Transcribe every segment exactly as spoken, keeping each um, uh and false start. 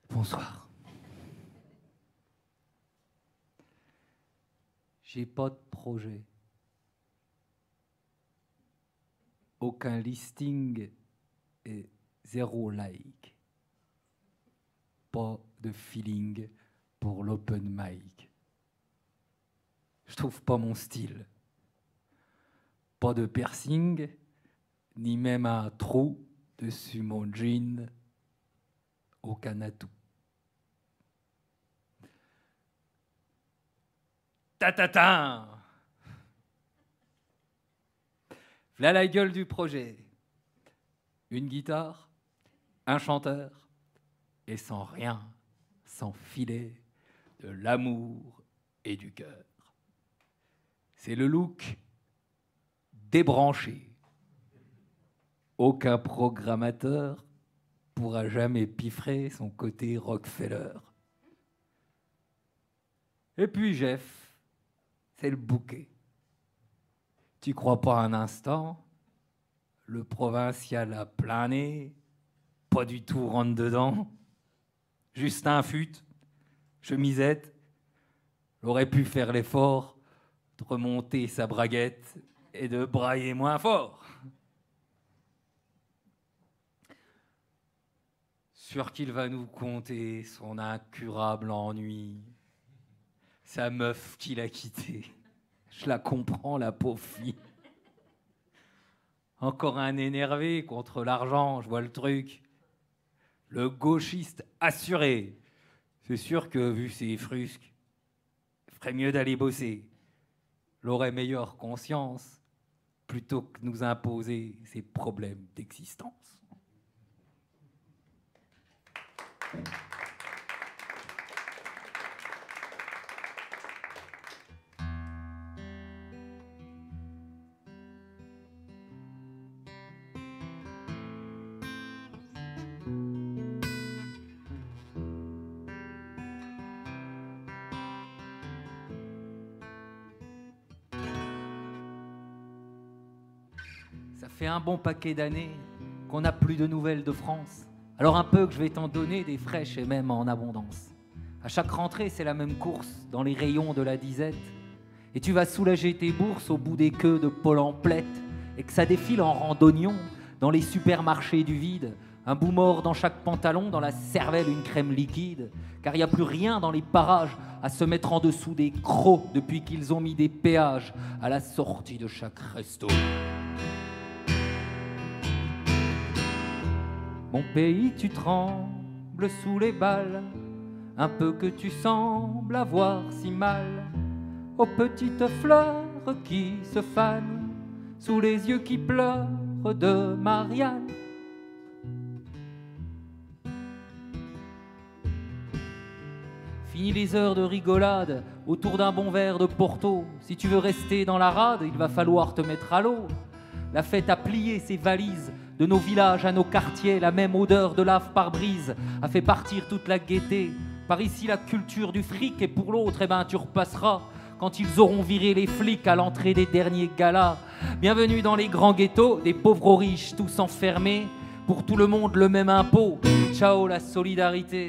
Bonsoir. J'ai pas de projet. Aucun listing et zéro like. Pas de feeling pour l'open mic. Je trouve pas mon style. Pas de piercing, ni même un trou dessus mon jean. Aucun atout. Ta-ta-ta! V'là la gueule du projet. Une guitare, un chanteur, et sans rien, sans filet, de l'amour et du cœur. C'est le look débranché. Aucun programmateur pourra jamais piffrer son côté Rockefeller. Et puis Jeff, c'est le bouquet. Tu crois pas un instant, le provincial a plané, pas du tout rentre dedans, juste un fut, chemisette, il aurait pu faire l'effort de remonter sa braguette et de brailler moins fort. Sûr qu'il va nous conter son incurable ennui, sa meuf qu'il a quittée. Je la comprends, la pauvre fille. Encore un énervé contre l'argent, je vois le truc. Le gauchiste assuré. C'est sûr que, vu ses frusques, il ferait mieux d'aller bosser. L'aurait meilleure conscience plutôt que nous imposer ses problèmes d'existence. Ça fait un bon paquet d'années qu'on n'a plus de nouvelles de France. Alors un peu que je vais t'en donner des fraîches et même en abondance. À chaque rentrée, c'est la même course dans les rayons de la disette. Et tu vas soulager tes bourses au bout des queues de Pôle emplette. Et que ça défile en randonnion dans les supermarchés du vide. Un bout mort dans chaque pantalon, dans la cervelle une crème liquide. Car il n'y a plus rien dans les parages à se mettre en dessous des crocs depuis qu'ils ont mis des péages à la sortie de chaque resto. Mon pays, tu trembles sous les balles, un peu que tu sembles avoir si mal, aux petites fleurs qui se fanent, sous les yeux qui pleurent de Marianne. Fini les heures de rigolade autour d'un bon verre de Porto. Si tu veux rester dans la rade, il va falloir te mettre à l'eau. La fête a plié ses valises. De nos villages à nos quartiers, la même odeur de lave par brise a fait partir toute la gaieté. Par ici, la culture du fric, et pour l'autre, eh ben, tu repasseras quand ils auront viré les flics à l'entrée des derniers galas. Bienvenue dans les grands ghettos, des pauvres aux riches, tous enfermés. Pour tout le monde, le même impôt. Ciao, la solidarité.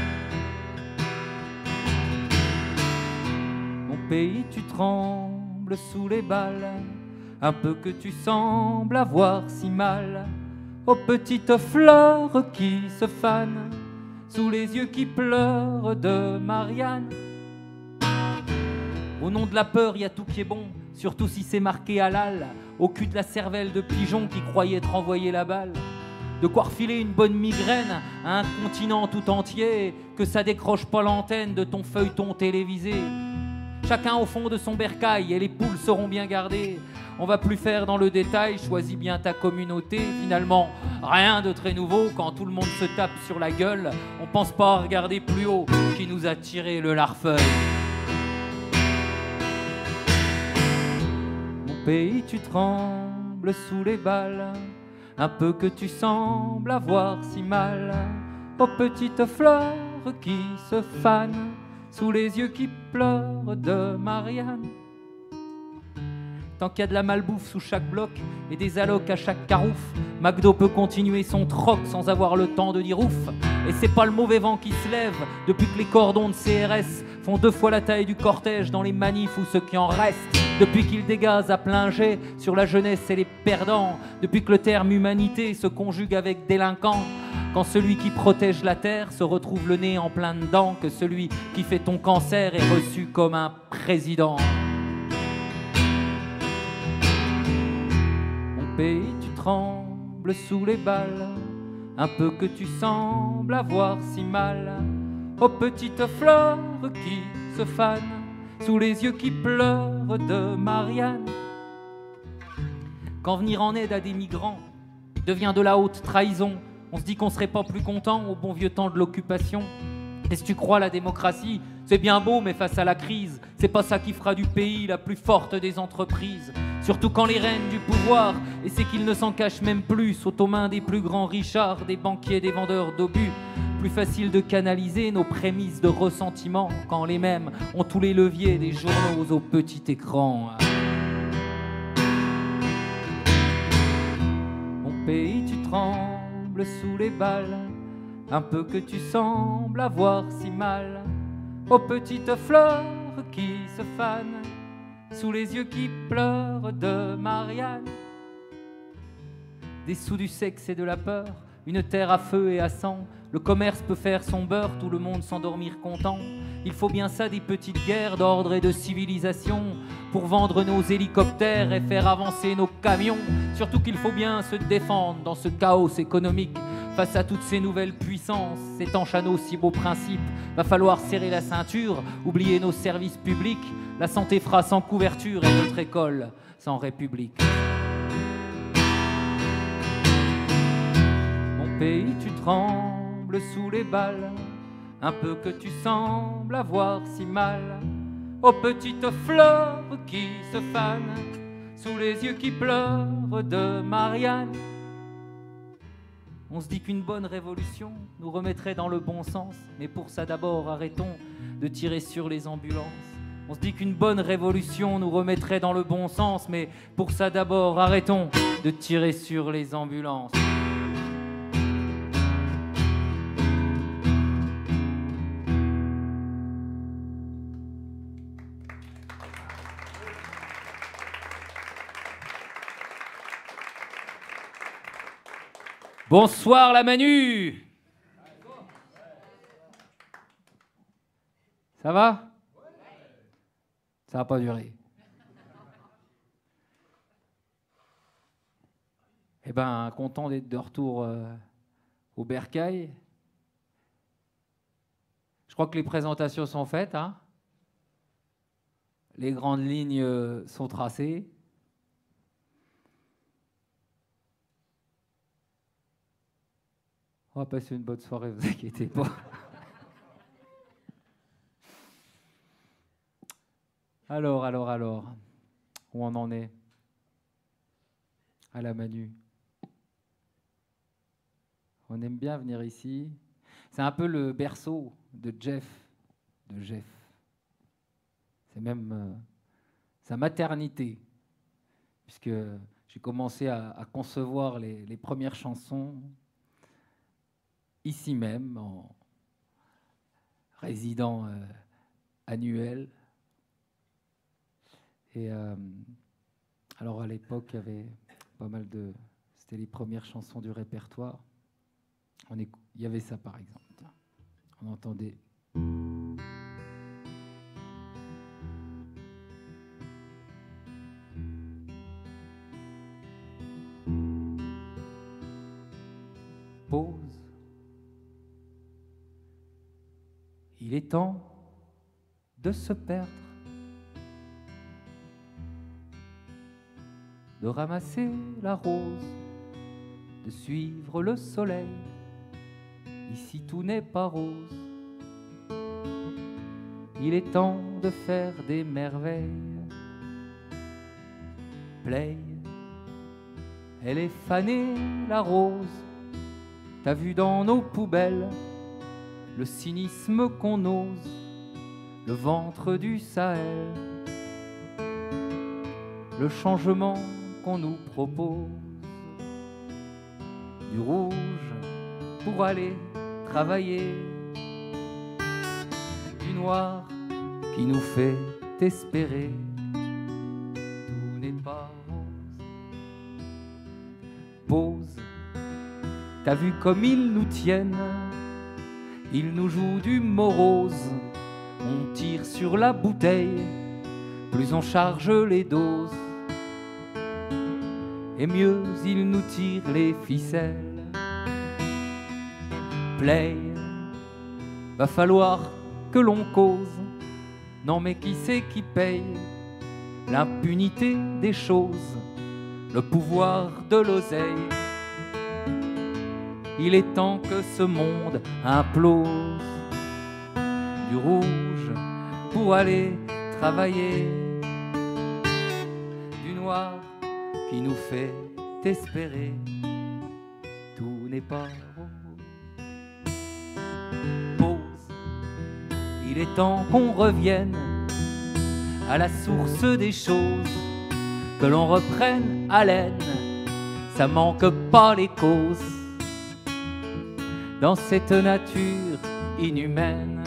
Mon pays, tu trembles sous les balles, un peu que tu sembles avoir si mal, aux petites fleurs qui se fanent, sous les yeux qui pleurent de Marianne. Au nom de la peur, il y a tout qui est bon, surtout si c'est marqué halal, au cul de la cervelle de pigeon qui croyait te renvoyer la balle. De quoi refiler une bonne migraine à un continent tout entier, que ça décroche pas l'antenne de ton feuilleton télévisé. Chacun au fond de son bercail et les poules seront bien gardées. On va plus faire dans le détail, choisis bien ta communauté. Finalement, rien de très nouveau quand tout le monde se tape sur la gueule. On pense pas à regarder plus haut qui nous a tiré le larfeuille. Mon pays, tu trembles sous les balles, un peu que tu sembles avoir si mal, aux petites fleurs qui se fanent, sous les yeux qui pleurent de Marianne. Tant qu'il y a de la malbouffe sous chaque bloc et des allocs à chaque carouf, McDo peut continuer son troc sans avoir le temps de dire ouf. Et c'est pas le mauvais vent qui se lève depuis que les cordons de C R S font deux fois la taille du cortège dans les manifs ou ceux qui en restent. Depuis qu'ils dégazent à plein jet sur la jeunesse et les perdants. Depuis que le terme humanité se conjugue avec délinquant. Quand celui qui protège la terre se retrouve le nez en plein dedans, que celui qui fait ton cancer est reçu comme un président. Mon pays, tu trembles sous les balles, un peu que tu sembles avoir si mal. Aux petites fleurs qui se fanent sous les yeux qui pleurent de Marianne. Quand venir en aide à des migrants devient de la haute trahison, on se dit qu'on serait pas plus content au bon vieux temps de l'occupation. Et si tu crois la démocratie, c'est bien beau, mais face à la crise, c'est pas ça qui fera du pays la plus forte des entreprises. Surtout quand les rênes du pouvoir, et c'est qu'ils ne s'en cachent même plus, sont aux mains des plus grands richards, des banquiers, des vendeurs d'obus. Plus facile de canaliser nos prémices de ressentiment quand les mêmes ont tous les leviers des journaux au petit écran. Mon pays, tu trembles sous les balles, un peu que tu sembles avoir si mal. Aux petites fleurs qui se fanent sous les yeux qui pleurent de Marianne. Des sous, du sexe et de la peur, une terre à feu et à sang. Le commerce peut faire son beurre, tout le monde s'endormir content. Il faut bien ça, des petites guerres d'ordre et de civilisation, pour vendre nos hélicoptères et faire avancer nos camions. Surtout qu'il faut bien se défendre dans ce chaos économique. Face à toutes ces nouvelles puissances, étanches à nos si beaux principes, va falloir serrer la ceinture, oublier nos services publics. La santé fera sans couverture et notre école sans république. Mon pays, tu trembles sous les balles, un peu que tu sembles avoir si mal. Aux petites fleurs qui se fanent sous les yeux qui pleurent de Marianne. On se dit qu'une bonne révolution nous remettrait dans le bon sens, mais pour ça d'abord arrêtons de tirer sur les ambulances. On se dit qu'une bonne révolution nous remettrait dans le bon sens, mais pour ça d'abord arrêtons de tirer sur les ambulances. Bonsoir la Manu. Ça va? Ça va pas durer. Eh ben, content d'être de retour euh, au Bercail. Je crois que les présentations sont faites, hein? Les grandes lignes euh, sont tracées. On va passer une bonne soirée, vous inquiétez pas. Alors, alors, alors, où on en est? À la Manu. On aime bien venir ici. C'est un peu le berceau de Jeff, de Jeff. C'est même euh, sa maternité, puisque j'ai commencé à, à concevoir les, les premières chansons ici même, en résident euh, annuel. Et euh, alors à l'époque, il y avait pas mal de... C'était les premières chansons du répertoire. On éc... Il y avait ça par exemple. On entendait... Pause. Il est temps de se perdre, de ramasser la rose, de suivre le soleil. Ici tout n'est pas rose. Il est temps de faire des merveilles. Play, elle est fanée la rose. T'as vu dans nos poubelles le cynisme qu'on ose, le ventre du Sahel. le changement qu'on nous propose. Du rouge pour aller travailler, du noir qui nous fait espérer. Tout n'est pas rose. Pause, t'as vu comme ils nous tiennent, ils nous jouent du morose. On tire sur la bouteille, plus on charge les doses, et mieux ils nous tirent les ficelles. Play, va falloir que l'on cause. Non mais qui c'est qui paye l'impunité des choses, le pouvoir de l'oseille? Il est temps que ce monde implose. Du rouge pour aller travailler, du noir qui nous fait espérer. Tout n'est pas rose. Pause, il est temps qu'on revienne à la source des choses, que l'on reprenne haleine, ça manque pas les causes dans cette nature inhumaine.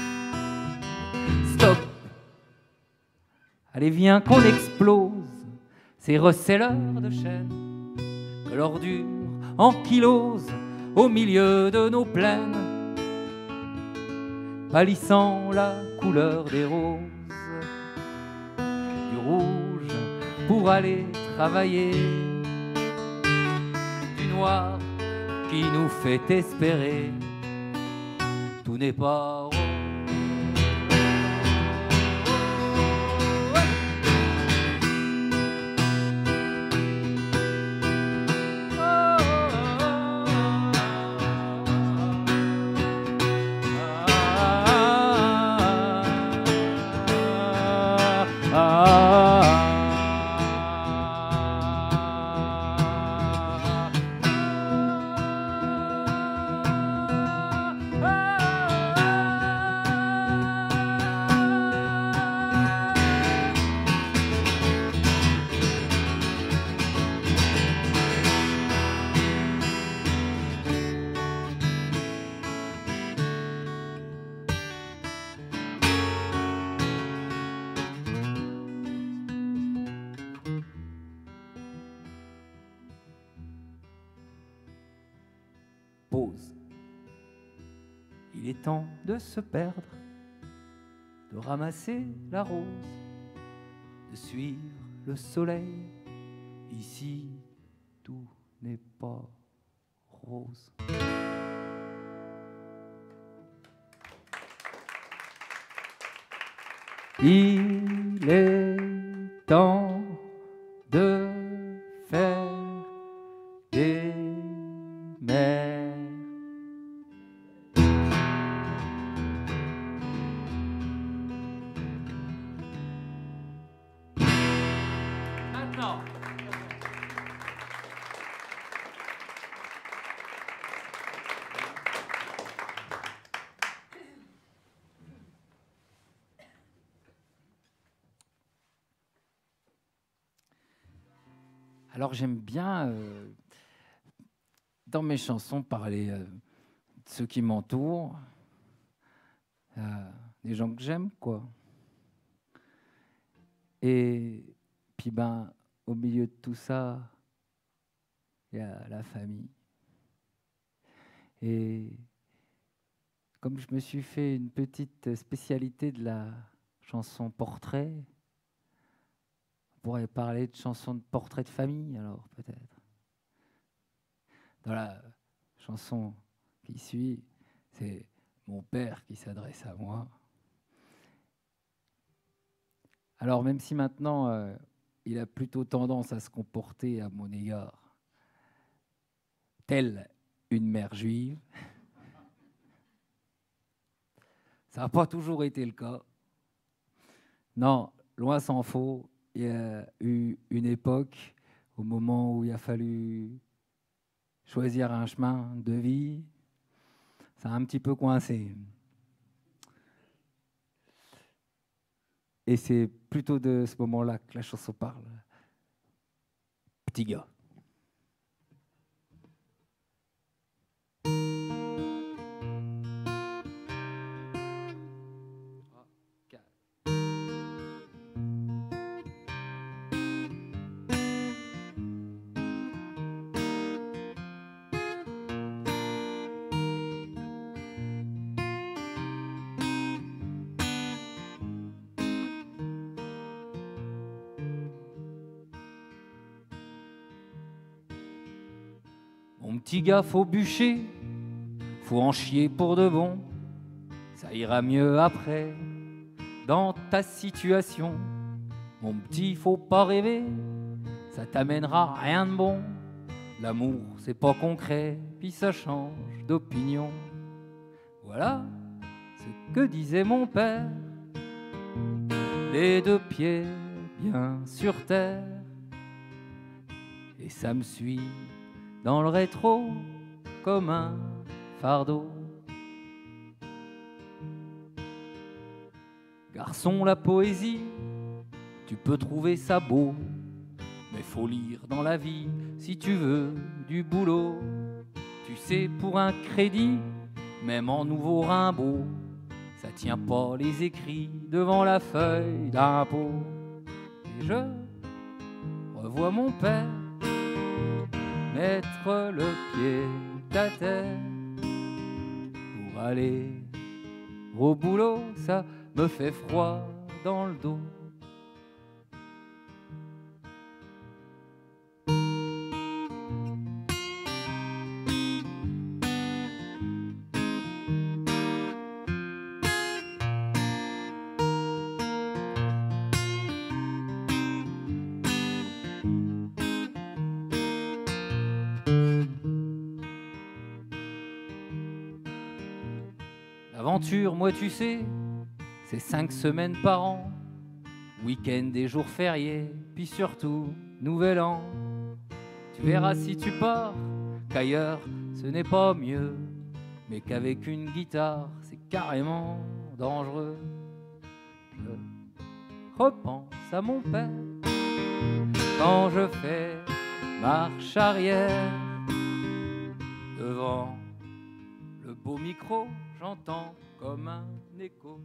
Stop, allez viens qu'on explose ces recelleurs de chaînes, que l'ordure ankylose au milieu de nos plaines, pâlissant la couleur des roses. Du rouge pour aller travailler, du noir qui nous fait espérer. Tout n'est pas rose. Pause. Il est temps de se perdre, de ramasser la rose, de suivre le soleil. Ici, tout n'est pas rose. Il est temps de faire des mers. Maintenant. Alors j'aime bien, euh, dans mes chansons, parler euh, de ceux qui m'entourent, euh, des gens que j'aime, quoi. Et puis, ben, au milieu de tout ça, il y a la famille. Et comme je me suis fait une petite spécialité de la chanson portrait, on pourrait parler de chansons de portrait de famille, alors, peut-être. Dans la chanson qui suit, c'est mon père qui s'adresse à moi. Alors, même si maintenant, euh, il a plutôt tendance à se comporter à mon égard telle une mère juive, ça n'a pas toujours été le cas. Non, loin s'en faut. Il y a eu une époque, au moment où il a fallu choisir un chemin de vie, ça a un petit peu coincé. Et c'est plutôt de ce moment-là que la chanson parle. Petit gars. Mon petit gars, faut bûcher, faut en chier pour de bon. Ça ira mieux après, dans ta situation. Mon petit, faut pas rêver, ça t'amènera rien de bon. L'amour, c'est pas concret, puis ça change d'opinion. Voilà ce que disait mon père, les deux pieds bien sur terre. Et ça me suit dans le rétro comme un fardeau. Garçon, la poésie, tu peux trouver ça beau, mais faut lire dans la vie si tu veux du boulot. Tu sais, pour un crédit, même en nouveau Rimbaud, ça tient pas les écrits devant la feuille d'impôt. Et je revois mon père mettre le pied à terre pour aller au boulot, ça me fait froid dans le dos. L'aventure, moi tu sais, c'est cinq semaines par an, week-end et jours fériés, puis surtout Nouvel An. Tu verras si tu pars qu'ailleurs ce n'est pas mieux, mais qu'avec une guitare c'est carrément dangereux. Je repense à mon père quand je fais marche arrière devant le beau micro. J'entends comme un écho.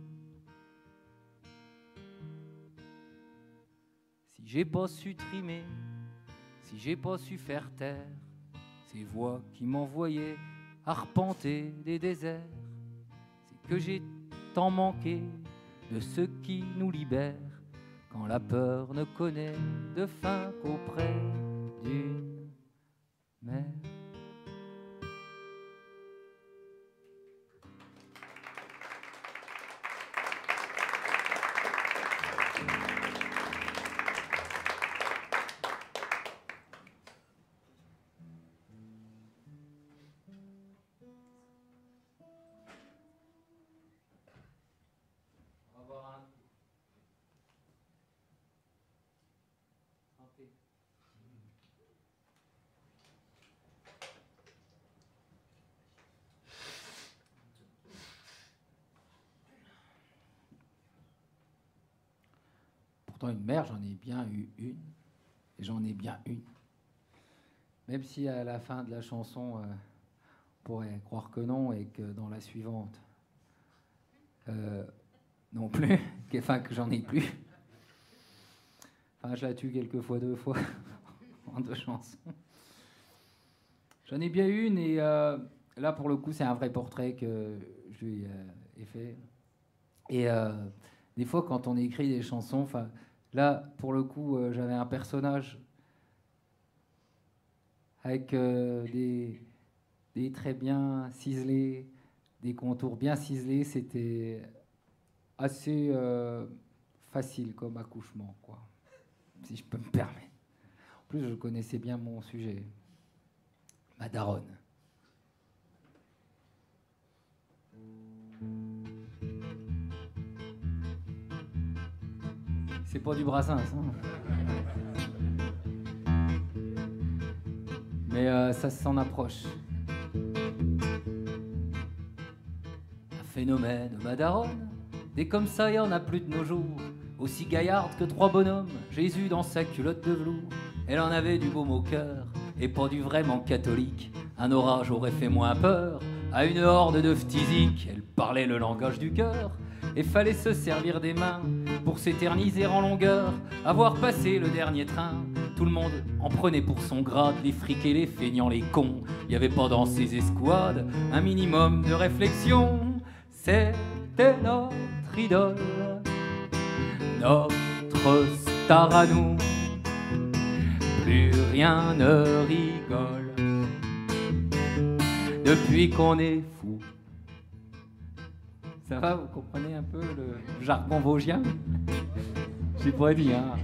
Si j'ai pas su trimer, si j'ai pas su faire taire ces voix qui m'envoyaient arpenter des déserts, c'est que j'ai tant manqué de ce qui nous libère quand la peur ne connaît de fin qu'auprès d'une mère. Pourtant, une mère, j'en ai bien eu une. Et j'en ai bien une. Même si à la fin de la chanson, euh, on pourrait croire que non, et que dans la suivante, euh, non plus, enfin que j'en ai plus. Enfin, je la tue quelques fois, deux fois, en deux chansons. J'en ai bien une, et euh, là, pour le coup, c'est un vrai portrait que je lui euh, ai fait. Et euh, des fois, quand on écrit des chansons, enfin, là, pour le coup, euh, j'avais un personnage avec euh, des, des traits bien ciselés, des contours bien ciselés. C'était assez euh, facile comme accouchement, quoi, si je peux me permettre. En plus, je connaissais bien mon sujet, ma daronne. C'est pas du Brassens, hein. Mais euh, ça s'en approche. Un phénomène, ma daronne. Des comme ça, y en a plus de nos jours. Aussi gaillarde que trois bonhommes. Jésus dans sa culotte de velours. Elle en avait du baume au cœur, et pas du vraiment catholique. Un orage aurait fait moins peur à une horde de phthisiques. Elle parlait le langage du cœur, et fallait se servir des mains pour s'éterniser en longueur. Avoir passé le dernier train, tout le monde en prenait pour son grade, les frics les feignants, les cons. Y avait pas dans ces escouades un minimum de réflexion. C'était notre idole, notre star à nous. Plus rien ne rigole depuis qu'on est fou. Ça va, vous comprenez un peu le jargon vosgien? J'ai pas dit, hein.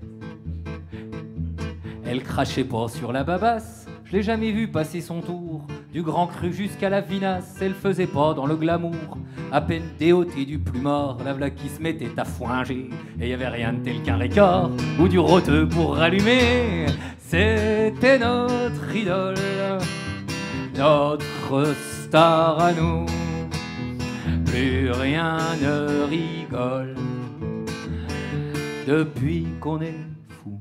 Elle crachait pas sur la babasse, je l'ai jamais vue passer son tour. Du grand cru jusqu'à la vinasse, elle faisait pas dans le glamour. À peine déotée du plumard, la v'là qui se mettait à foinger. Et y avait rien de tel qu'un récord ou du roteux pour rallumer. C'était notre idole, notre star à nous. Plus rien ne rigole depuis qu'on est fou.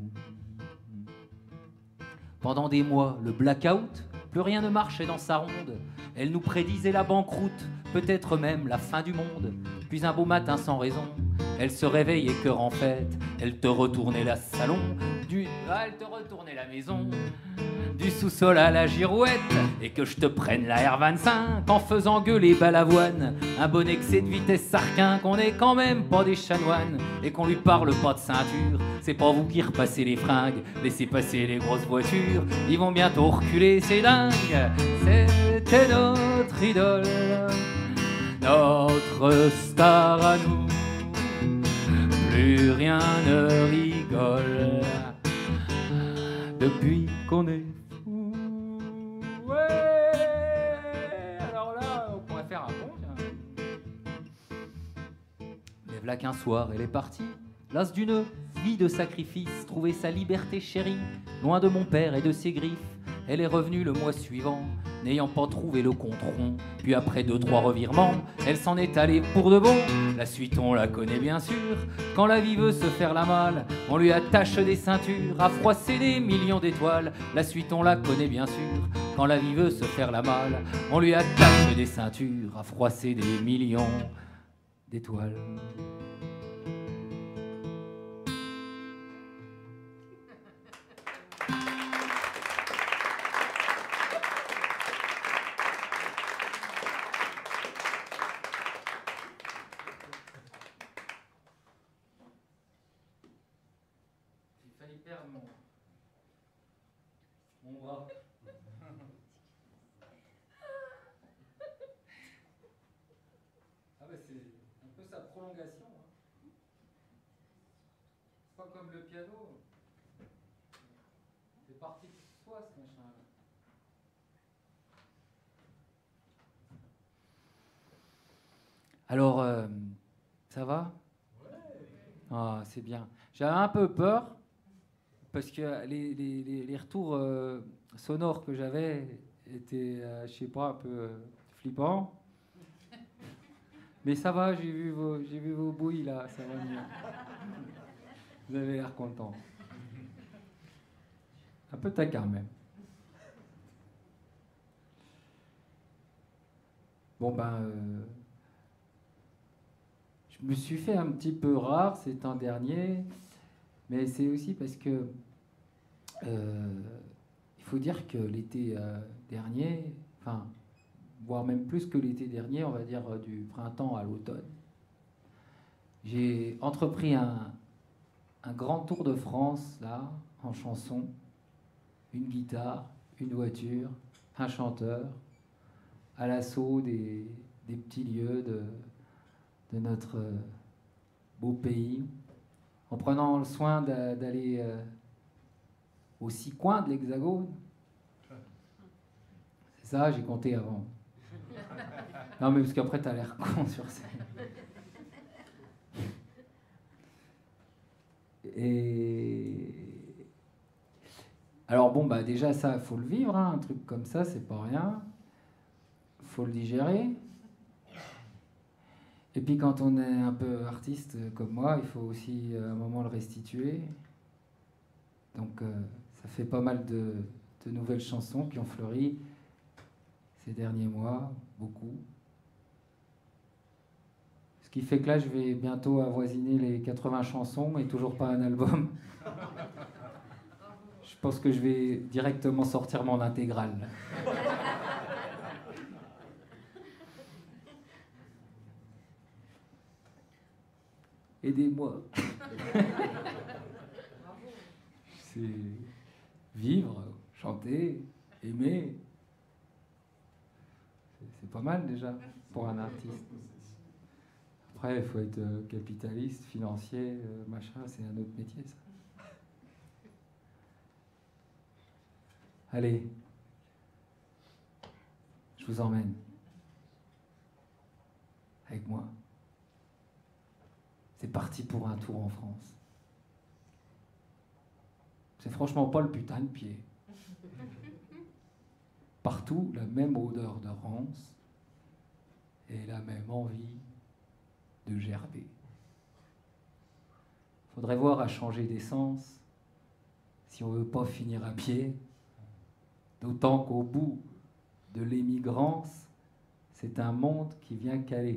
Pendant des mois, le blackout, plus rien ne marchait dans sa ronde. Elle nous prédisait la banqueroute, peut-être même la fin du monde. Puis un beau matin sans raison, elle se réveille et cœur en fête. Elle te retournait la salon, du... ah, elle te retournait la maison. Du sous-sol à la girouette, et que je te prenne la R vingt-cinq en faisant gueuler Balavoine. Un bon excès de vitesse sarquin, qu'on est quand même pas des chanoines, et qu'on lui parle pas de ceinture. C'est pas vous qui repassez les fringues, laissez passer les grosses voitures, ils vont bientôt reculer, c'est dingue. C'était notre idole, notre star à nous. Plus rien ne rigole depuis qu'on est fou. Ouais. Alors là, on pourrait faire un pont, tiens. Mais voilà qu'un soir, elle est partie, las d'une vie de sacrifice, trouver sa liberté chérie, loin de mon père et de ses griffes. Elle est revenue le mois suivant, n'ayant pas trouvé le compte rond. Puis après deux, trois revirements, elle s'en est allée pour de bon. La suite, on la connaît bien sûr. Quand la vie veut se faire la malle, on lui attache des ceintures, à froisser des millions d'étoiles. La suite, on la connaît bien sûr. Quand la vie veut se faire la malle, on lui attache des ceintures, à froisser des millions d'étoiles. Mon, mon bras. Ah bah c'est un peu sa prolongation. Hein. C'est pas comme le piano. C'est parti de soi ce machin. Alors, euh, ça va? Ah, c'est bien. J'avais un peu peur. Parce que les, les, les retours euh, sonores que j'avais étaient, euh, je sais pas, un peu euh, flippants. Mais ça va, j'ai vu vos, j'ai vu vos bouilles là, ça va mieux. Vous avez l'air content. Un peu taquin même. Bon ben, euh, je me suis fait un petit peu rare ces temps derniers. Mais c'est aussi parce que euh, il faut dire que l'été euh, dernier, enfin, voire même plus que l'été dernier, on va dire euh, du printemps à l'automne, j'ai entrepris un, un grand tour de France, là, en chanson, une guitare, une voiture, un chanteur, à l'assaut des, des petits lieux de, de notre euh, beau pays. En prenant le soin d'aller euh, aux six coins de l'Hexagone. C'est ça, j'ai compté avant. Non, mais parce qu'après, t'as l'air con sur scène. Et... Alors bon, bah déjà, ça, faut le vivre, hein, un truc comme ça, c'est pas rien. Faut le digérer. Et puis quand on est un peu artiste comme moi, il faut aussi à un moment le restituer. Donc euh, Ça fait pas mal de, de nouvelles chansons qui ont fleuri ces derniers mois, beaucoup. Ce qui fait que là, je vais bientôt avoisiner les quatre-vingts chansons, mais toujours pas un album. Je pense que je vais directement sortir mon intégrale. Aidez-moi. C'est vivre, chanter, aimer. C'est pas mal déjà pour un artiste. Après, il faut être capitaliste, financier, machin, c'est un autre métier ça. Allez, je vous emmène avec moi. C'est parti pour un tour en France. C'est franchement pas le putain de pied. Partout, la même odeur de rance et la même envie de gerber. Faudrait voir à changer d'essence si on veut pas finir à pied. D'autant qu'au bout de l'émigrance, c'est un monde qui vient caler.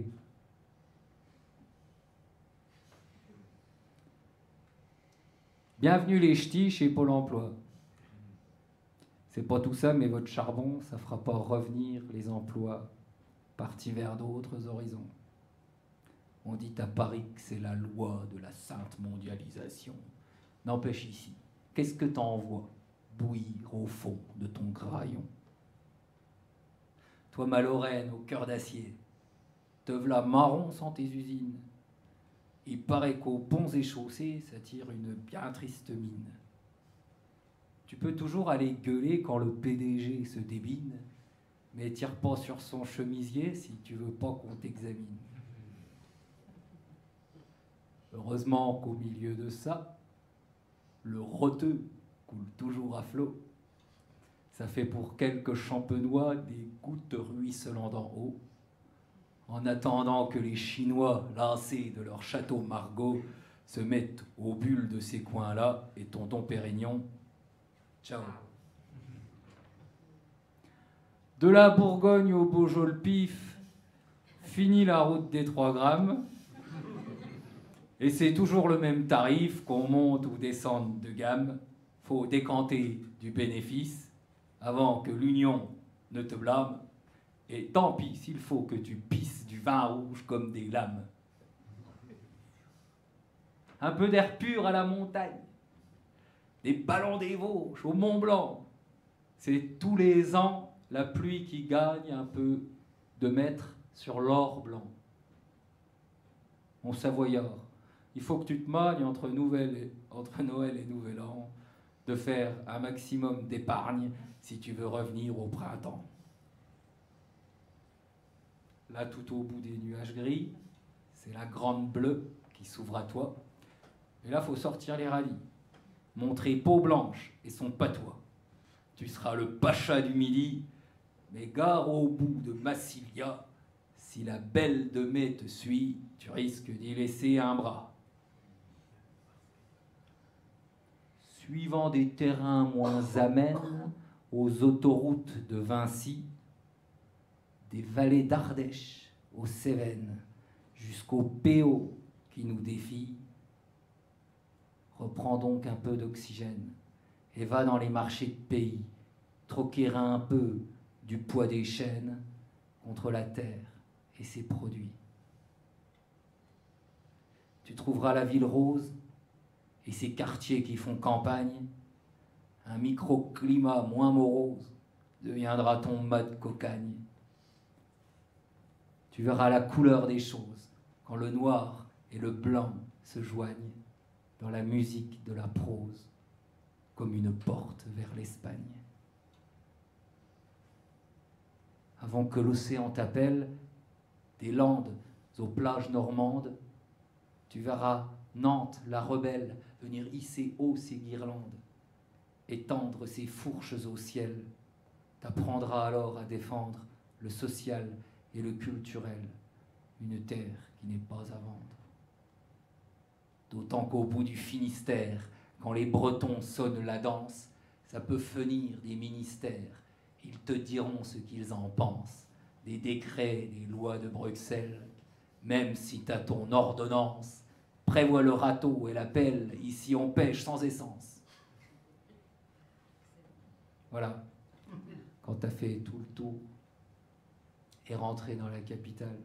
Bienvenue les ch'tis chez Pôle emploi. C'est pas tout ça, mais votre charbon, ça fera pas revenir les emplois partis vers d'autres horizons. On dit à Paris que c'est la loi de la sainte mondialisation. N'empêche ici, qu'est-ce que t'envoies bouillir au fond de ton graillon? Toi, ma Lorraine, au cœur d'acier, te v'là marron sans tes usines. Il paraît qu'aux ponts et chaussées, ça tire une bien triste mine. Tu peux toujours aller gueuler quand le P D G se débine, mais tire pas sur son chemisier si tu veux pas qu'on t'examine. Heureusement qu'au milieu de ça, le roteux coule toujours à flot. Ça fait pour quelques champenois des gouttes ruisselant d'en haut. En attendant que les Chinois, lassés de leur château Margaux, se mettent aux bulles de ces coins-là, et tonton Pérignon, ciao. De la Bourgogne au Beaujolpif, fini la route des trois grammes, et c'est toujours le même tarif, qu'on monte ou descende de gamme. Faut décanter du bénéfice avant que l'union ne te blâme. Et tant pis s'il faut que tu pisses du vin rouge comme des lames. Un peu d'air pur à la montagne, des ballons des Vosges au Mont Blanc. C'est tous les ans la pluie qui gagne un peu de mètres sur l'or blanc. Mon Savoyard, il faut que tu te magnes entre, et, entre Noël et Nouvel An, de faire un maximum d'épargne si tu veux revenir au printemps. Là, tout au bout des nuages gris, c'est la grande bleue qui s'ouvre à toi. Et là, il faut sortir les rallyes, montrer peau blanche et son patois. Tu seras le pacha du midi, mais gare au bout de Massilia, si la belle de mai te suit, tu risques d'y laisser un bras. Suivant des terrains moins amènes, aux autoroutes de Vinci, des vallées d'Ardèche aux Cévennes, jusqu'au Péo qui nous défie. Reprends donc un peu d'oxygène et va dans les marchés de pays, troquer un peu du poids des chaînes contre la terre et ses produits. Tu trouveras la ville rose et ses quartiers qui font campagne. Un microclimat moins morose deviendra ton mode cocagne. Tu verras la couleur des choses quand le noir et le blanc se joignent dans la musique de la prose comme une porte vers l'Espagne. Avant que l'océan t'appelle, des Landes aux plages normandes, tu verras Nantes, la rebelle, venir hisser haut ses guirlandes, étendre ses fourches au ciel. T'apprendras alors à défendre le social et le culturel, une terre qui n'est pas à vendre. D'autant qu'au bout du Finistère, quand les Bretons sonnent la danse, Ça peut venir des ministères, ils te diront ce qu'ils en pensent, des décrets, des lois de Bruxelles, même si t'as ton ordonnance, prévois le râteau et la pelle, ici on pêche sans essence. Voilà, quand t'as fait tout le tour et rentré dans la capitale,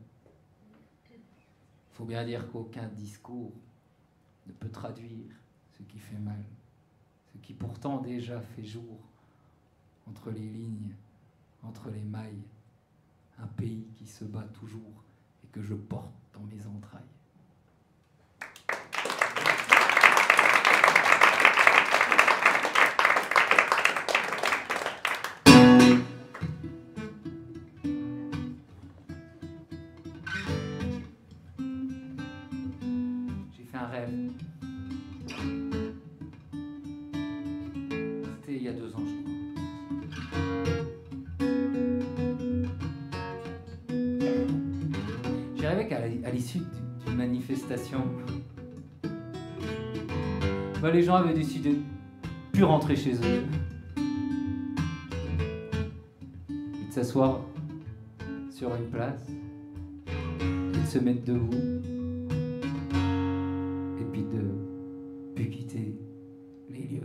faut bien dire qu'aucun discours ne peut traduire ce qui fait mal, ce qui pourtant déjà fait jour entre les lignes, entre les mailles, un pays qui se bat toujours et que je porte dans mes entrailles. J'ai fait un rêve. C'était il y a deux ans, je crois. J'ai rêvé qu'à l'issue d'une manifestation, bah, les gens avaient décidé de plus rentrer chez eux et de s'asseoir sur une place et de se mettre debout et puis de plus quitter les lieux.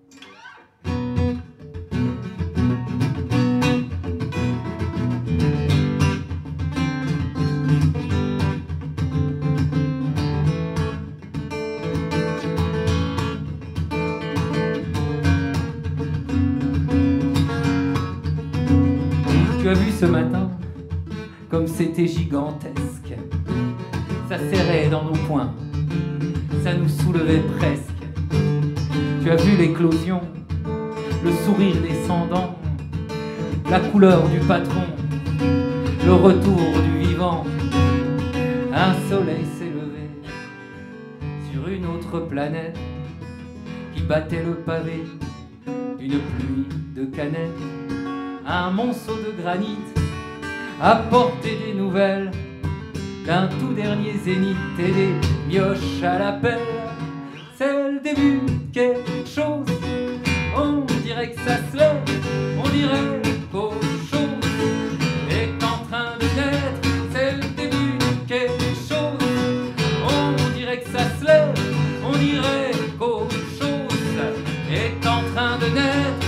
Tu as vu ce matin, comme c'était gigantesque, ça serrait dans nos poings, ça nous soulevait presque. Tu as vu l'éclosion, le sourire descendant, la couleur du patron, le retour du vivant. Un soleil s'est levé sur une autre planète qui battait le pavé, une pluie de canettes. Un monceau de granit apportait des nouvelles d'un tout dernier zénith et des mioches à la pelle. C'est le début de quelque chose, on dirait que ça se lève, on dirait qu'autre chose est en train de naître. C'est le début de quelque chose, on dirait que ça se lève, on dirait qu'autre chose est en train de naître.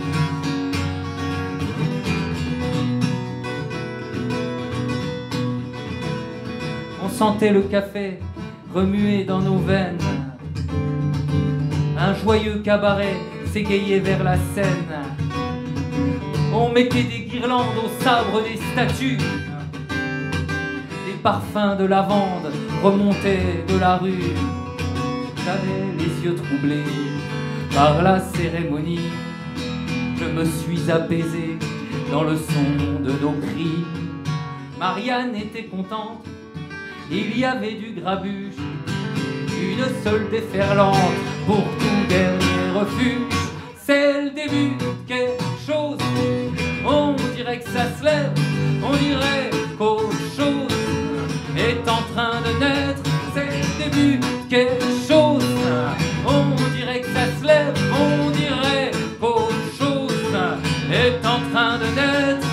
On sentait le café remuer dans nos veines. Un joyeux cabaret s'égayait vers la Seine. On mettait des guirlandes au sabre des statues. Des parfums de lavande remontaient de la rue. J'avais les yeux troublés par la cérémonie. Je me suis apaisé dans le son de nos cris. Marianne était contente. Il y avait du grabuge, une seule déferlante pour tout dernier refuge. C'est le début de quelque chose, on dirait que ça se lève, on dirait qu'autre chose est en train de naître. C'est le début de quelque chose, on dirait que ça se lève, on dirait qu'autre chose est en train de naître.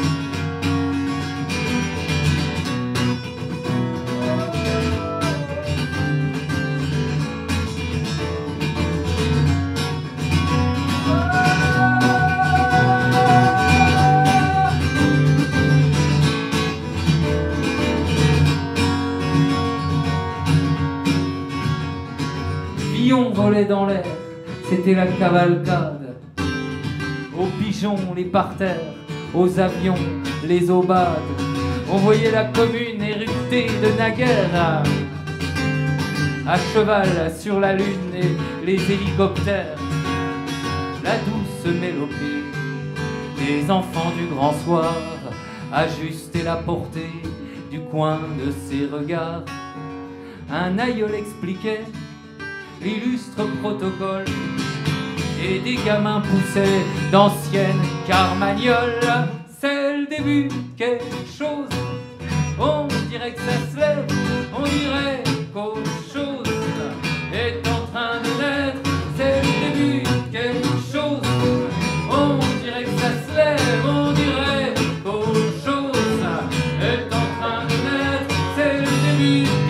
Volait dans l'air, c'était la cavalcade. Aux pigeons, les parterres, aux avions, les aubades. On voyait la commune éruptée de naguère. À cheval sur la lune et les hélicoptères. La douce mélopée des enfants du grand soir ajustait la portée du coin de ses regards. Un aïeul expliquait l'illustre protocole et des gamins poussaient d'anciennes carmagnoles. C'est le début de quelque chose, on dirait que ça se lève, on dirait qu'autre chose est en train de naître. C'est le début de quelque chose,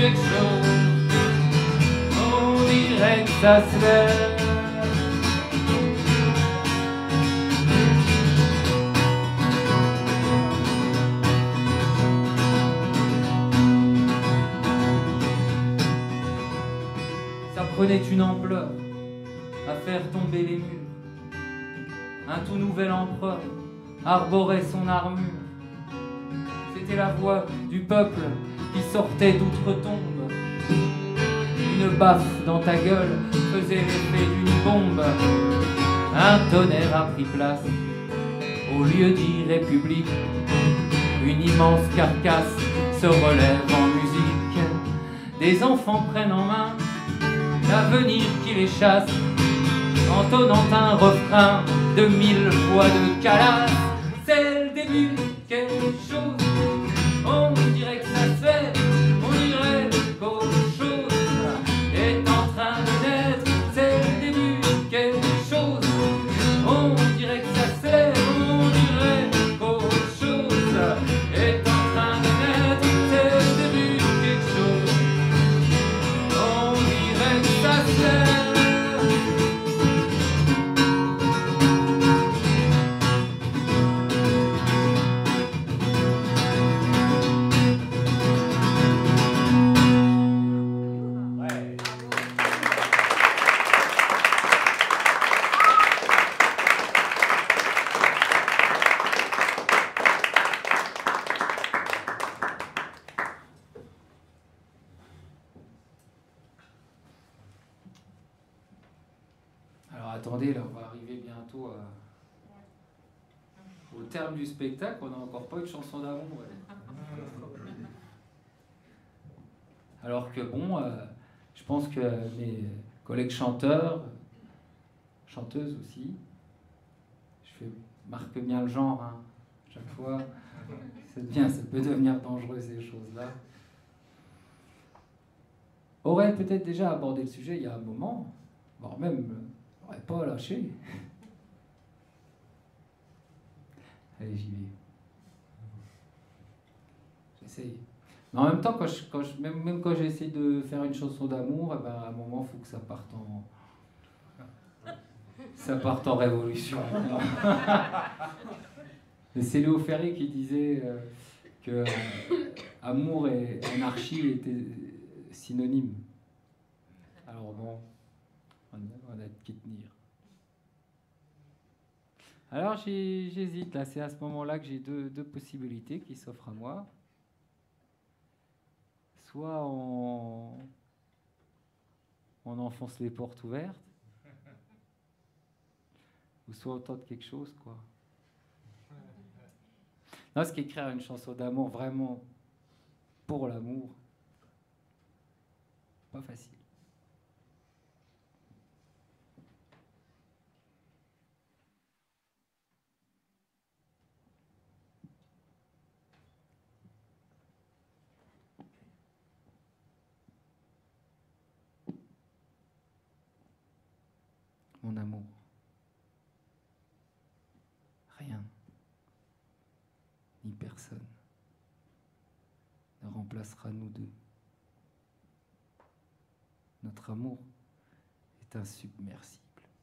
quelque chose, on dirait que ça se lève. Ça prenait une ampleur à faire tomber les murs. Un tout nouvel empereur arborait son armure. C'était la voix du peuple qui sortait d'outre-tombe. Une baffe dans ta gueule faisait l'effet d'une bombe. Un tonnerre a pris place au lieu dit République. Une immense carcasse se relève en musique. Des enfants prennent en main l'avenir qui les chasse, entonnant un refrain de mille voix de Calas. C'est le début de quelque chose, on dirait que ça se fait, on dirait qu'autre chose est en train de naître. C'est le début de quelque chose, on dirait que ça se lève, on dirait qu'autre chose est en train de naître. C'est le début de quelque chose, on dirait que ça se lève. Alors attendez, là on va arriver bientôt à... au terme du spectacle, on n'a encore pas eu de chanson d'amour. Ouais. Alors que bon, euh, je pense que mes collègues chanteurs, chanteuses aussi, je fais, marque bien le genre, hein, chaque fois, c'est bien, ça peut devenir dangereux ces choses-là. Auraient peut-être déjà abordé le sujet il y a un moment, voire même n'aurait pas lâché. Allez, j'y vais. J'essaye. Mais en même temps, quand je, quand je, même, même quand j'essaie de faire une chanson d'amour, eh ben, à un moment, il faut que ça parte en... ça parte en révolution. C'est Léo Ferré qui disait euh, que euh, amour et anarchie étaient synonymes. Alors bon, on a de qui tenir. Alors j'hésite, là, c'est à ce moment-là que j'ai deux, deux possibilités qui s'offrent à moi. Soit on, on enfonce les portes ouvertes, ou soit on tente quelque chose, quoi. Non, ce qu'écrire une chanson d'amour vraiment pour l'amour, pas facile. Mon amour, rien, ni personne ne remplacera nous deux. Notre amour est insubmersible.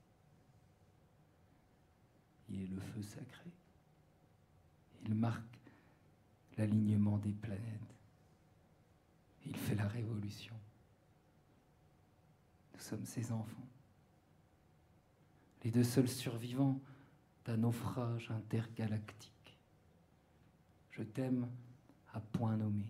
Il est le feu sacré. Il marque l'alignement des planètes. Il fait la révolution. Nous sommes ses enfants. Les deux seuls survivants d'un naufrage intergalactique. Je t'aime à point nommé.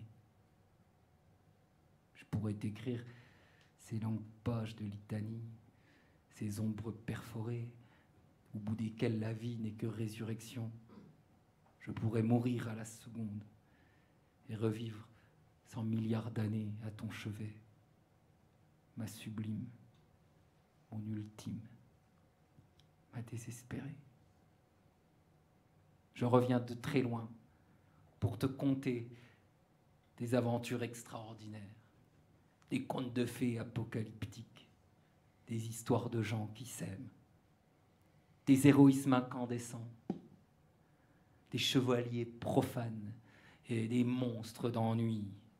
Je pourrais t'écrire ces longues pages de litanie, ces ombres perforées, au bout desquelles la vie n'est que résurrection. Je pourrais mourir à la seconde et revivre cent milliards d'années à ton chevet, ma sublime, mon ultime, ma désespérée. Je reviens de très loin pour te conter des aventures extraordinaires, des contes de fées apocalyptiques, des histoires de gens qui s'aiment, des héroïsmes incandescents, des chevaliers profanes et des monstres d'ennui.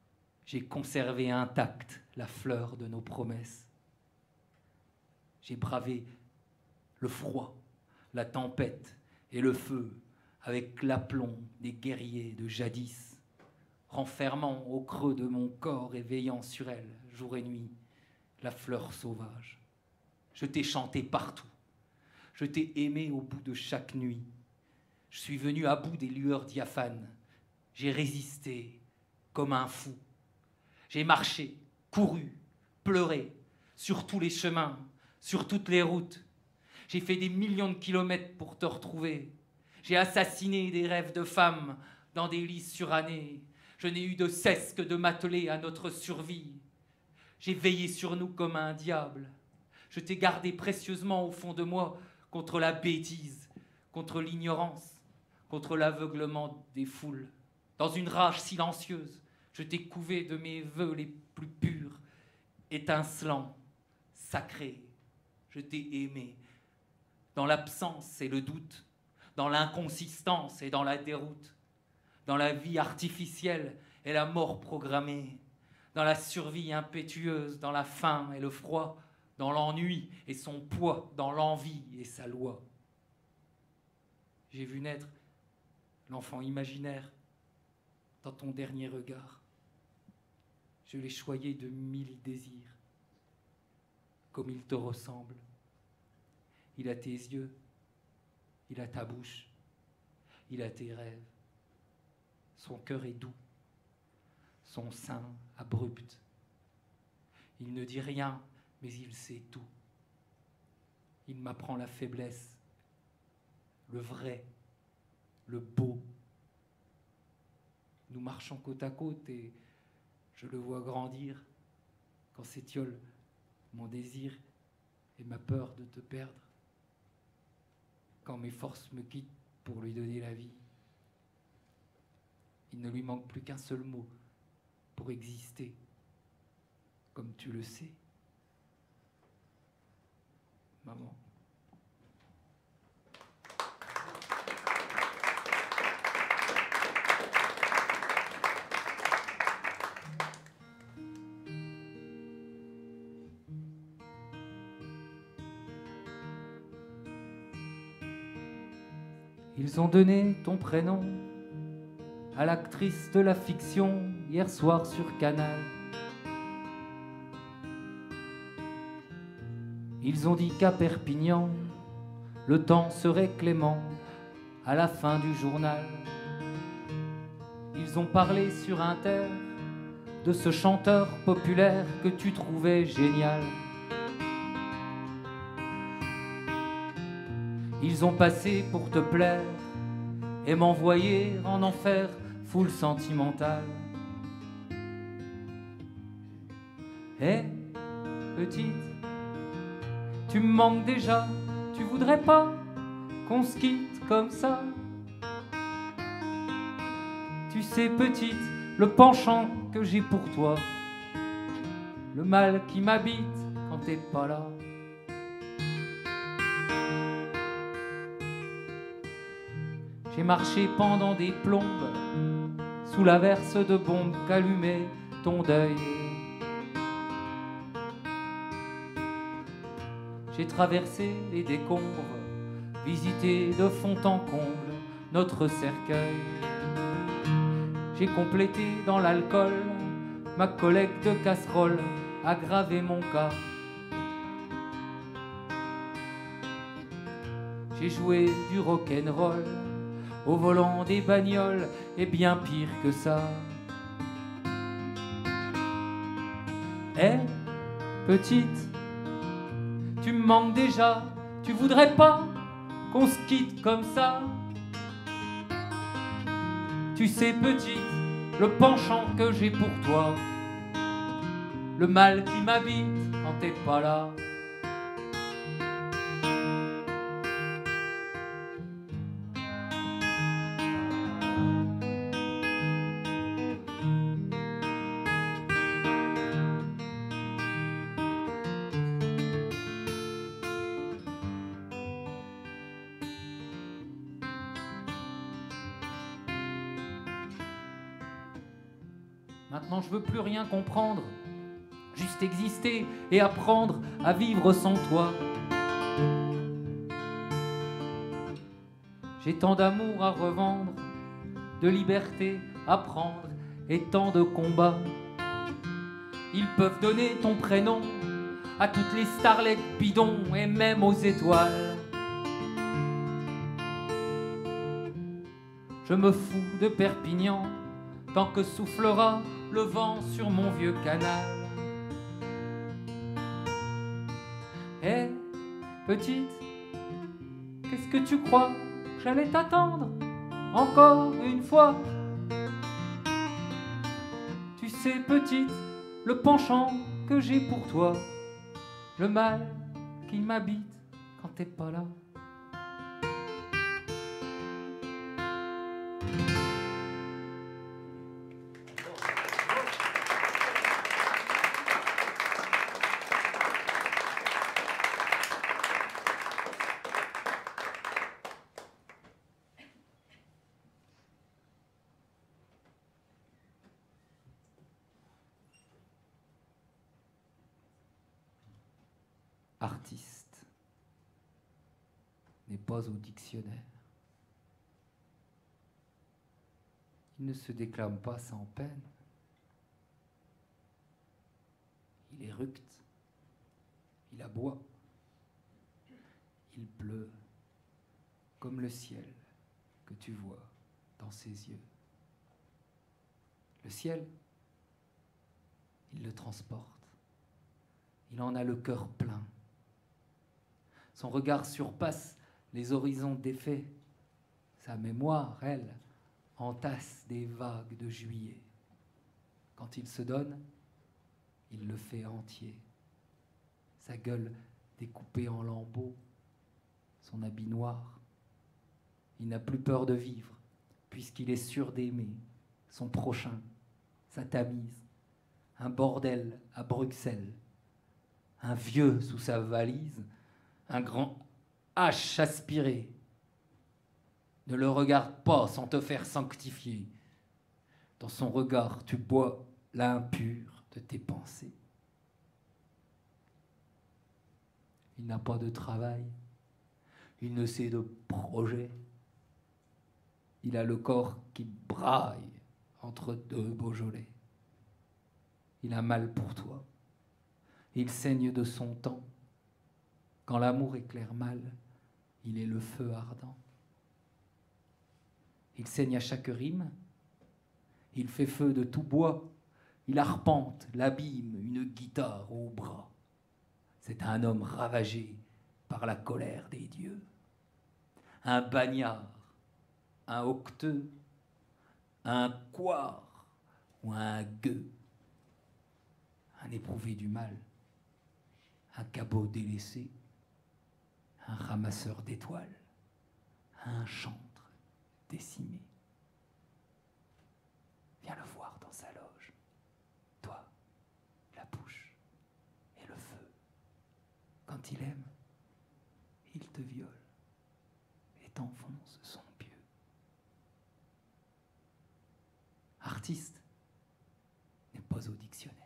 J'ai conservé intacte la fleur de nos promesses. J'ai bravé le froid, la tempête et le feu avec l'aplomb des guerriers de jadis, renfermant au creux de mon corps et veillant sur elle, jour et nuit, la fleur sauvage. Je t'ai chanté partout, je t'ai aimé au bout de chaque nuit. Je suis venu à bout des lueurs diaphanes, j'ai résisté comme un fou. J'ai marché, couru, pleuré, sur tous les chemins, sur toutes les routes. J'ai fait des millions de kilomètres pour te retrouver. J'ai assassiné des rêves de femmes dans des lits surannés. Je n'ai eu de cesse que de m'atteler à notre survie. J'ai veillé sur nous comme un diable. Je t'ai gardé précieusement au fond de moi contre la bêtise, contre l'ignorance, contre l'aveuglement des foules. Dans une rage silencieuse, je t'ai couvé de mes vœux les plus purs, étincelants, sacrés. Je t'ai aimé dans l'absence et le doute, dans l'inconsistance et dans la déroute, dans la vie artificielle et la mort programmée, dans la survie impétueuse, dans la faim et le froid, dans l'ennui et son poids, dans l'envie et sa loi. J'ai vu naître l'enfant imaginaire dans ton dernier regard. Je l'ai choyé de mille désirs, comme il te ressemble. Il a tes yeux, il a ta bouche, il a tes rêves. Son cœur est doux, son sein abrupt. Il ne dit rien, mais il sait tout. Il m'apprend la faiblesse, le vrai, le beau. Nous marchons côte à côte et je le vois grandir quand s'étiole mon désir et ma peur de te perdre. Quand mes forces me quittent pour lui donner la vie, il ne lui manque plus qu'un seul mot pour exister, comme tu le sais, maman. Ils ont donné ton prénom à l'actrice de la fiction hier soir sur Canal. Ils ont dit qu'à Perpignan, le temps serait clément à la fin du journal. Ils ont parlé sur Inter de ce chanteur populaire que tu trouvais génial. Ils ont passé pour te plaire et m'envoyer en enfer foule sentimentale. Hé, petite, tu me manques déjà, tu voudrais pas qu'on se quitte comme ça? Tu sais, petite, le penchant que j'ai pour toi, le mal qui m'habite quand t'es pas là. J'ai marché pendant des plombes, sous l'averse de bombes qu'allumait ton deuil. J'ai traversé les décombres, visité de fond en comble notre cercueil. J'ai complété dans l'alcool ma collecte de casseroles, aggravé mon cas. J'ai joué du rock'n'roll au volant des bagnoles, et bien pire que ça. Eh, petite, tu me manques déjà, tu voudrais pas qu'on se quitte comme ça? Tu sais, petite, le penchant que j'ai pour toi, le mal qui m'habite quand t'es pas là. Maintenant je veux plus rien comprendre, juste exister et apprendre à vivre sans toi. J'ai tant d'amour à revendre, de liberté à prendre et tant de combats. Ils peuvent donner ton prénom à toutes les starlettes bidons et même aux étoiles. Je me fous de Perpignan tant que soufflera le vent sur mon vieux canal. Hé, hey, petite, qu'est-ce que tu crois? J'allais t'attendre encore une fois. Tu sais, petite, le penchant que j'ai pour toi, le mal qui m'habite quand t'es pas là. Artiste n'est pas au dictionnaire. Il ne se déclame pas sans peine. Il éructe, il aboie, il pleut comme le ciel que tu vois dans ses yeux. Le ciel, il le transporte. Il en a le cœur plein. Son regard surpasse les horizons défaits. Sa mémoire, elle, entasse des vagues de juillet. Quand il se donne, il le fait entier. Sa gueule découpée en lambeaux, son habit noir. Il n'a plus peur de vivre, puisqu'il est sûr d'aimer son prochain, sa Tamise, un bordel à Bruxelles, un vieux sous sa valise, un grand H aspiré. Ne le regarde pas sans te faire sanctifier. Dans son regard, tu bois l'impur de tes pensées. Il n'a pas de travail, il ne sait de projet. Il a le corps qui braille entre deux Beaujolais. Il a mal pour toi, il saigne de son temps. Quand l'amour éclaire mal, il est le feu ardent. Il saigne à chaque rime, il fait feu de tout bois, il arpente l'abîme, une guitare au bras. C'est un homme ravagé par la colère des dieux. Un bagnard, un octeux, un couard ou un gueux. Un éprouvé du mal, un cabot délaissé, un ramasseur d'étoiles, un chantre décimé. Viens le voir dans sa loge, toi, la bouche et le feu. Quand il aime, il te viole et t'enfonce son pieu. Artiste n'est pas au dictionnaire.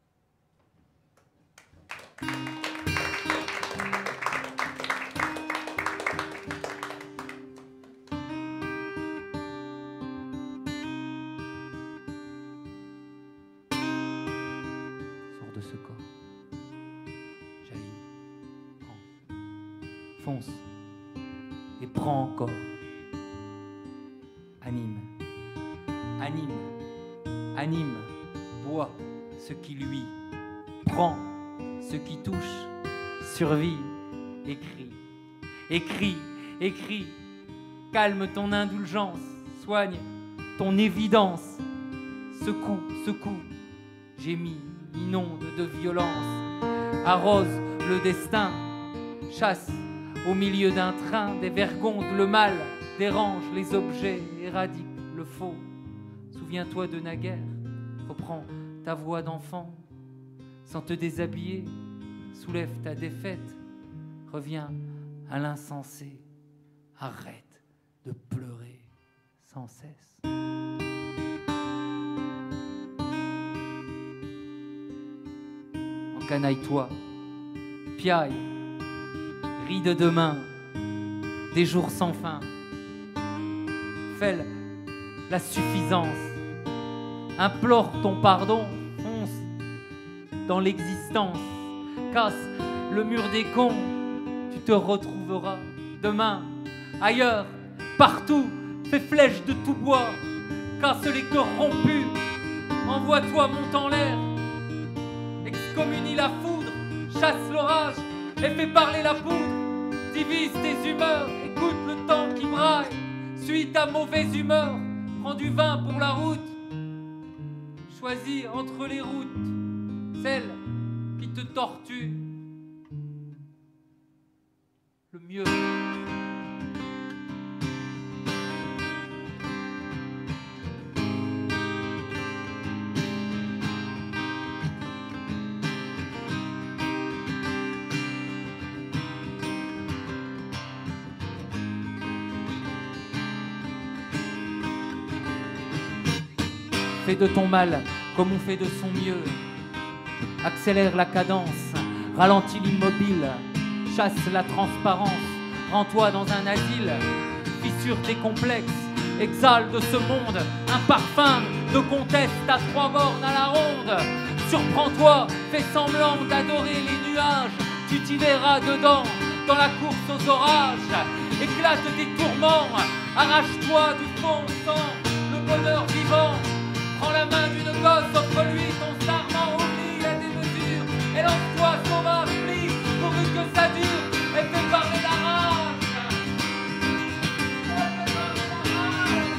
Sors de ce corps, jaillis, prends, fonce et prends encore. Anime, anime, anime, bois ce qui lui prend. Ce qui touche, survit, écrit, écrit, écrit, calme ton indulgence, soigne ton évidence, secoue, secoue, gémit, inonde de violence, arrose le destin, chasse au milieu d'un train des vergondes, le mal dérange les objets, éradique le faux. Souviens-toi de naguère, reprends ta voix d'enfant, sans te déshabiller, soulève ta défaite, reviens à l'insensé, arrête de pleurer sans cesse. canaille-toi. Piaille, ris de demain, des jours sans fin. Fais la suffisance, implore ton pardon, fonce dans l'existence, casse le mur des cons, tu te retrouveras demain, ailleurs, partout, fais flèche de tout bois, casse les cœurs rompus, envoie-toi monte en l'air, excommunie la foudre, chasse l'orage et fais parler la poudre, divise tes humeurs, écoute le temps qui braille, suis ta mauvaise humeur, prends du vin pour la route, choisis entre les routes celle qui te tortue le mieux. Fais de ton mal comme on fait de son mieux. Accélère la cadence, ralentis l'immobile, chasse la transparence, rends-toi dans un asile, fissure tes complexes, exhale de ce monde un parfum de conteste à trois bornes à la ronde. Surprends-toi, fais semblant d'adorer les nuages, tu t'y verras dedans, dans la course aux orages. Éclate tes tourments, arrache-toi du fond sang, le bonheur vivant. Prends la main d'une gosse, offre-lui ton sarment, oublie la démesure, et lance-toi sauvage, plie, pourvu que ça dure, et fais parler la rage. Et fais parler la rage.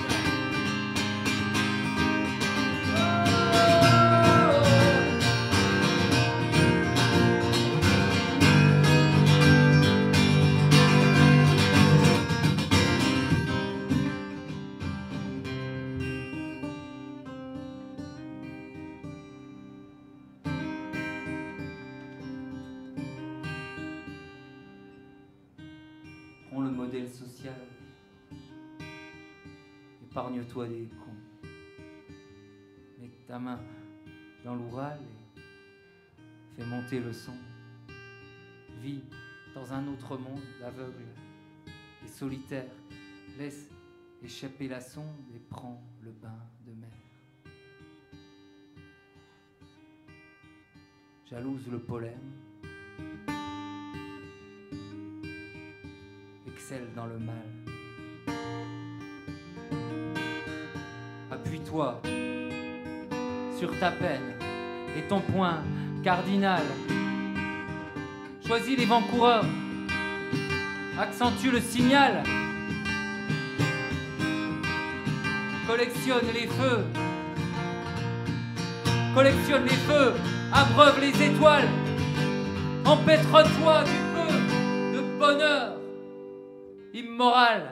Prends le modèle social, épargne-toi des cons, mets ta main dans l'oural et fais monter le son. Vis dans un autre monde aveugle et solitaire, laisse échapper la sonde et prends le bain de mer. Jalouse le pollen, excelle dans le mal. Appuie-toi sur ta peine et ton point cardinal. Choisis les vents coureurs, accentue le signal. Collectionne les feux, collectionne les feux, abreuve les étoiles. Empêtre-toi du peu de bonheur immoral.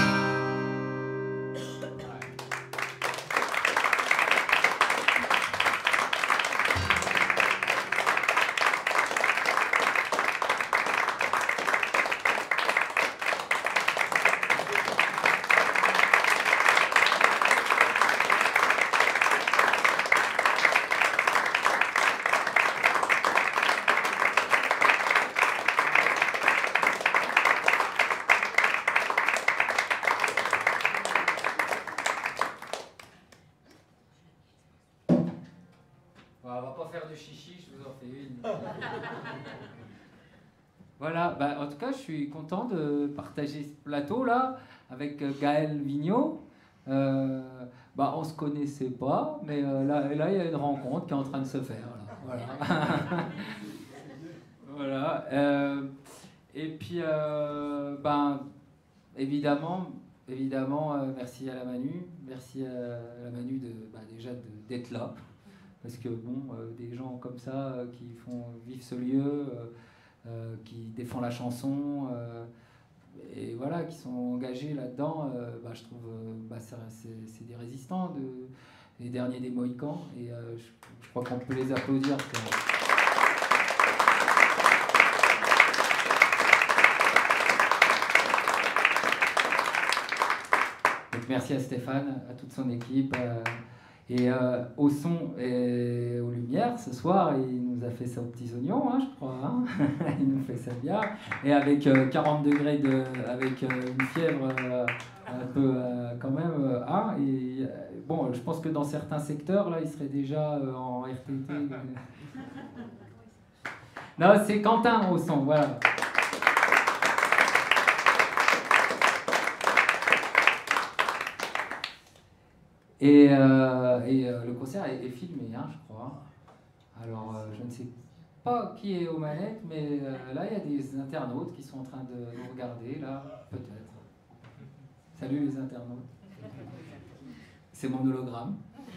Chichi, je vous en fais une. Voilà, bah, en tout cas, je suis content de partager ce plateau-là avec Gaël Vigneault. Euh, bah, on se connaissait pas, mais euh, là, là, il y a une rencontre qui est en train de se faire. Là. Voilà. Voilà. Euh, et puis, euh, ben, évidemment, évidemment, euh, merci à la Manu, merci à la Manu de, bah, déjà d'être là. Parce que bon, euh, des gens comme ça euh, qui font vivre ce lieu, euh, euh, qui défendent la chanson, euh, et voilà, qui sont engagés là-dedans, euh, bah, je trouve euh, bah, c'est des résistants, de, les derniers des Mohicans, et euh, je, je crois qu'on peut les applaudir. Que... Donc merci à Stéphane, à toute son équipe. Euh, Et euh, au son et aux lumières, ce soir, il nous a fait ça aux petits oignons, hein, je crois. Hein. Il nous fait ça bien. Et avec euh, quarante degrés, de, avec euh, une fièvre euh, un peu euh, quand même. Euh, hein, et, euh, bon, je pense que dans certains secteurs, là, il serait déjà euh, en R T T. Non, c'est Quentin au son, voilà. Et, euh, et euh, le concert est, est filmé, hein, je crois. Alors, euh, je ne sais pas qui est aux manettes, mais euh, là, il y a des internautes qui sont en train de nous regarder, là, peut-être. Salut les internautes. C'est mon hologramme.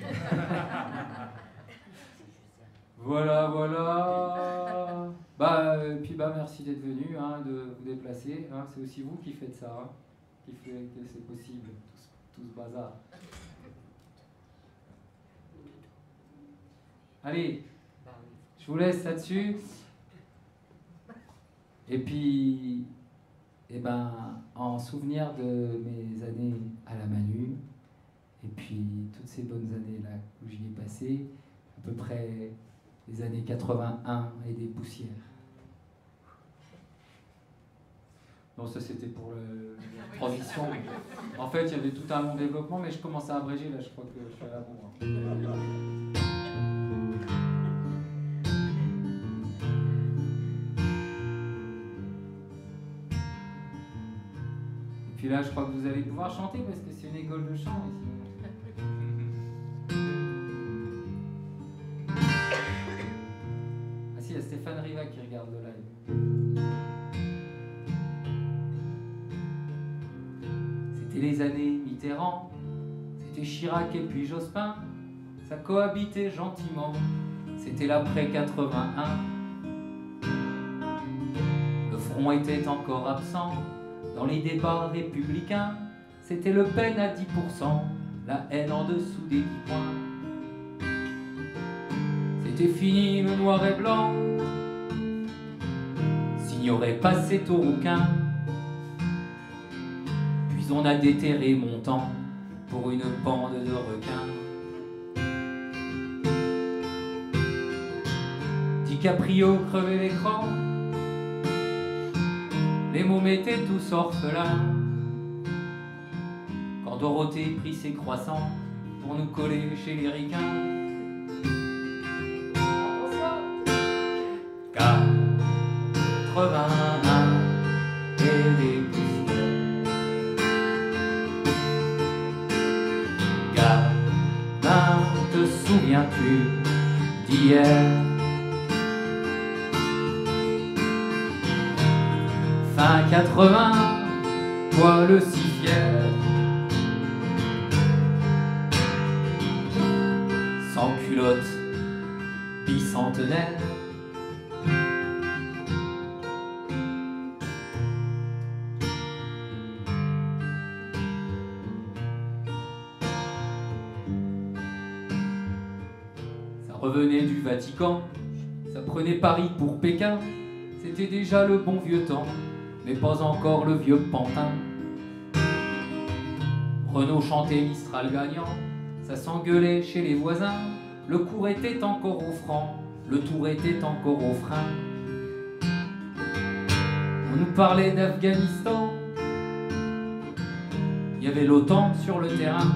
Voilà, voilà. Bah, et puis bah, merci d'être venu, hein, de vous déplacer. Hein, c'est aussi vous qui faites ça, hein, qui fait que c'est possible, tout ce, tout ce bazar. Allez, je vous laisse là-dessus. Et puis, eh ben, en souvenir de mes années à la Manu, et puis toutes ces bonnes années-là où j'y ai passé, à peu près les années quatre-vingt-un et des poussières. Non, ça c'était pour le, la transition. En fait, il y avait tout un long développement, mais je commence à abréger, là, je crois que je suis à la bourre. Et puis là, je crois que vous allez pouvoir chanter, parce que c'est une école de chant ici. Ah si, il y a Stéphane Riva qui regarde le live. C'était les années Mitterrand, c'était Chirac et puis Jospin, ça cohabitait gentiment, c'était l'après quatre-vingt-un. Le front était encore absent dans les débats républicains, c'était Le Pen à dix pour cent, la haine en dessous des dix points. C'était fini le noir et blanc, s'ignorait passer au rouquin. Puis on a déterré mon temps pour une bande de requins. DiCaprio crevait l'écran, les mômes étaient tous orphelins. Quand Dorothée prit ses croissants pour nous coller chez les ricains. quatre-vingt-un et des poussières. Gamin, te souviens-tu d'hier? Fin quatre-vingts, toi le si fier, sans culotte, bicentenaire. Ça revenait du Vatican, ça prenait Paris pour Pékin, c'était déjà le bon vieux temps, mais pas encore le vieux pantin. Renaud chantait Mistral gagnant, ça s'engueulait chez les voisins, le cours était encore au franc, le tour était encore au frein. On nous parlait d'Afghanistan, il y avait l'OTAN sur le terrain.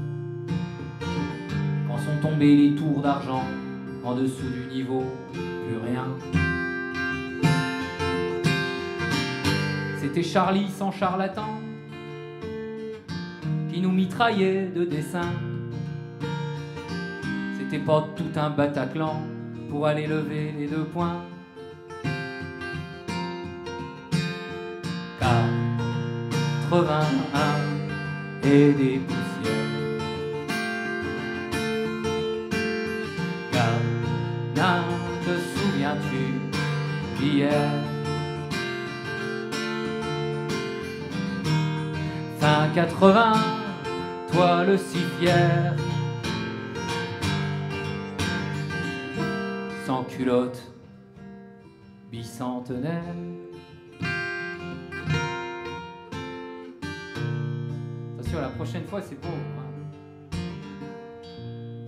Quand sont tombés les tours d'argent, en dessous du niveau, plus rien. C'était Charlie sans charlatan, qui nous mitraillait de dessins. C'était pas tout un Bataclan pour aller lever les deux poings. quatre-vingt-un et des poussières. Gamin, te souviens-tu d'hier? Fin quatre-vingts, toi le si fier, sans culotte, bicentenaire. Attention, la prochaine fois c'est beau. Hein.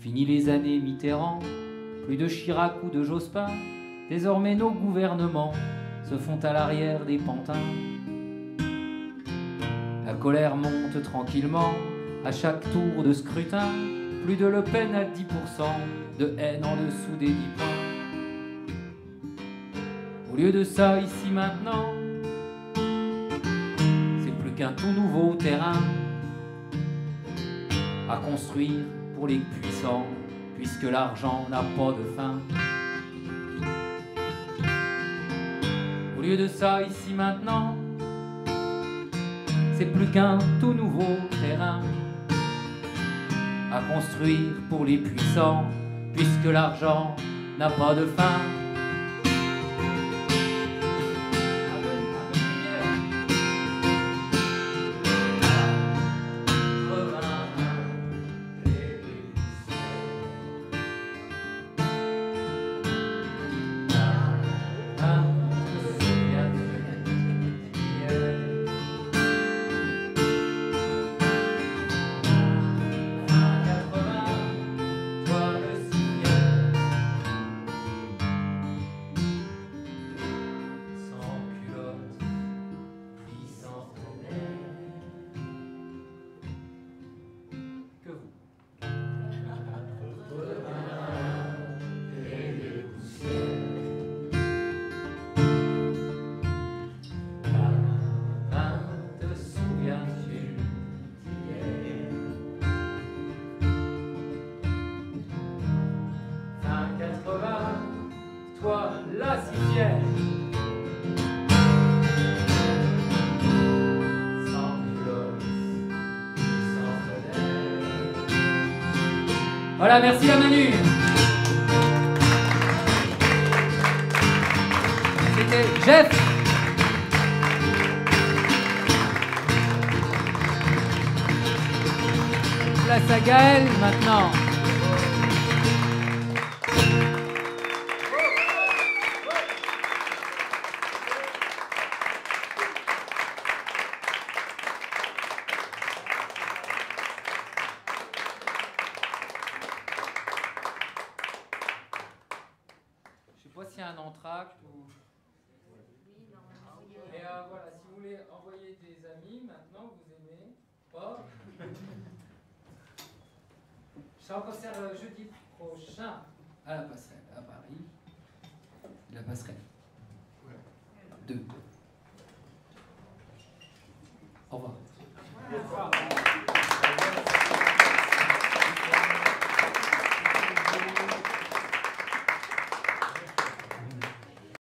Fini les années Mitterrand, plus de Chirac ou de Jospin, désormais nos gouvernements se font à l'arrière des pantins. La colère monte tranquillement à chaque tour de scrutin, plus de Le Pen à dix pour cent, de haine en dessous des dix points. Au lieu de ça, ici maintenant, c'est plus qu'un tout nouveau terrain à construire pour les puissants, puisque l'argent n'a pas de fin. Au lieu de ça, ici maintenant, c'est plus qu'un tout nouveau terrain à construire pour les puissants, puisque l'argent n'a pas de fin. Là, si fier. Sans culotte, sans fenêtre. Voilà, merci la Manu. C'était Jeff. Place à Gaël maintenant. Voici un entracte ou... Et euh, voilà, si vous voulez envoyer des amis, maintenant vous aimez pas. Je serai en concert jeudi prochain à la Passerelle, à Paris. La Passerelle. Deux. Au revoir.